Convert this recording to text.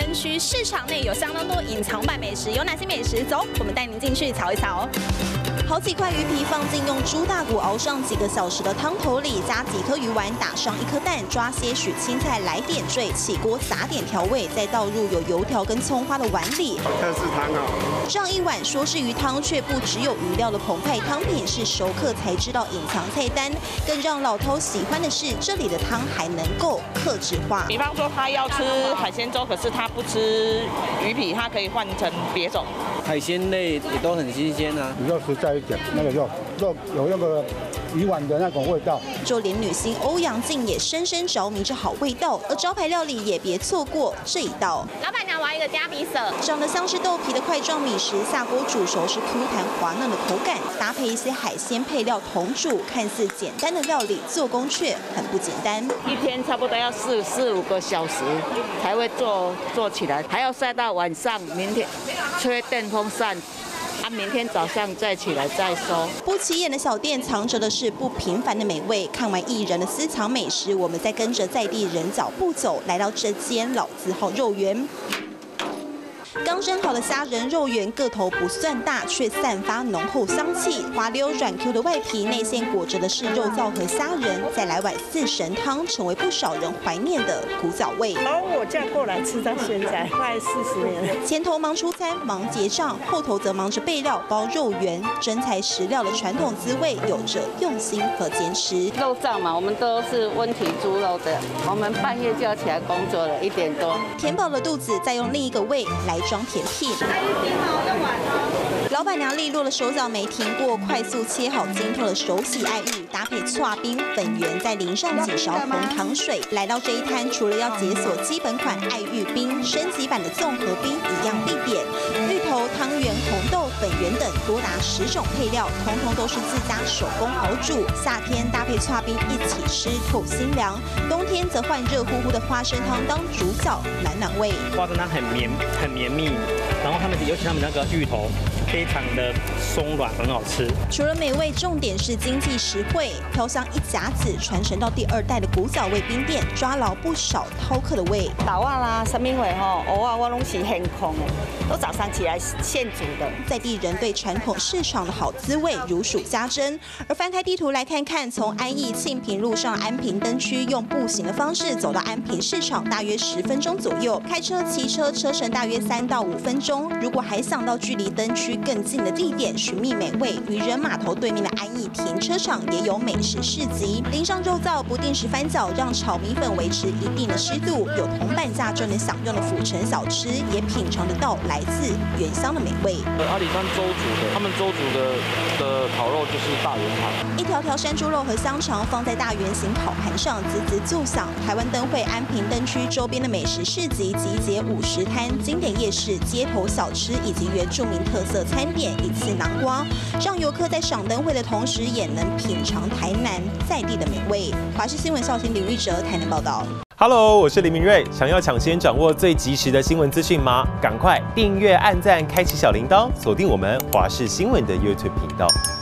灯区，市场内有相当多隐藏版美食，有哪些美食？走，我们带您进去瞧一瞧。 好几块鱼皮放进用猪大骨熬上几个小时的汤头里，加几颗鱼丸，打上1颗蛋，抓些许青菜来点缀，起锅撒点调味，再倒入有油条跟葱花的碗里。 特制汤啊！ 这样一碗说是鱼汤，却不只有鱼料的澎湃汤品是熟客才知道隐藏菜单。更让老饕喜欢的是，这里的汤还能够客制化。 比方说他要吃海鲜粥，可是他不吃鱼皮，他可以换成别种。 海鲜类也都很新鲜啊， 比较实在一点，那个肉有那个鱼丸的那种味道。 就连女星欧阳靖也深深着迷这好味道，而招牌料理也别错过这一道。老板娘，我要一个加比色。长得像是豆皮的块状米食，下锅煮熟是 Q 弹滑嫩的口感，搭配一些海鲜配料同煮，看似简单的料理，做工却很不简单。 一天差不多要4、5个小时才会做起来，还要晒到晚上，明天吹电风扇。 明天早上再起来再收。 不起眼的小店藏着的是不平凡的美味。看完艺人的私藏美食，我们再跟着在地人脚步走，来到这间老字号肉圆。 刚蒸好的虾仁肉圆个头不算大，却散发浓厚香气。滑溜软 Q 的外皮，内馅裹着的是肉燥和虾仁，再来碗四神汤，成为不少人怀念的古早味。 从我嫁过来吃到现在，快40年了。 前头忙出餐忙结账，后头则忙着备料包肉圆，真材实料的传统滋味，有着用心和坚持。 肉燥嘛，我们都是温体猪肉的，我们半夜就要起来工作了，1点多。 填饱了肚子，再用另一个胃来装甜品。老板娘利落的手脚没停过，快速切好精透的手洗爱玉，搭配剉冰粉圆，再淋上几勺红糖水。来到这一摊，除了要解锁基本款爱玉冰，升级版的综合冰一样必点。芋头、汤圆、红豆、粉圆等多达10种配料，统统都是自家手工熬煮。夏天搭配剉冰一起吃透心凉，冬天则换热乎乎的花生汤当主角，暖胃。 花生汤很绵密，然后尤其他们那个芋头非常的松软，很好吃。 除了美味，重点是经济实惠。飘香一甲子传承到第2代的古早味冰店，抓牢不少饕客的胃。 豆啊啦，什么会吼，蚵仔我拢是现空的，都早上起来现煮的。 在地人对传统市场的好滋味如数家珍。而翻开地图来看看，从安义庆平路上安平灯区，用步行的方式走到安平市场，大约10分钟左右；开车、骑车车程大约3到5分钟。如果还想到距离灯区更近的地点寻觅美味，渔人码头对面的安义停车场也有美食市集，淋上肉燥，不定时翻搅，让炒米粉维持一定的湿度。有铜板价就能享用的府城小吃，也品尝得到来自原乡的美味。 阿里山州族的，他们州族的烤肉就是大圆盘， 一条条山猪肉和香肠放在大圆形烤盘上，滋滋作响。台湾灯会安平灯区周边的美食市集集结50摊，经典夜市、街头小吃以及原住民特色餐点一次囊括，让游客在赏灯会的同时，也能品尝台南在地的美味。华视新闻校庆林玉哲台南报道。 Hello， 我是林明瑞。想要抢先掌握最及时的新闻资讯吗？赶快订阅、按赞、开启小铃铛，锁定我们华视新闻的 YouTube 频道。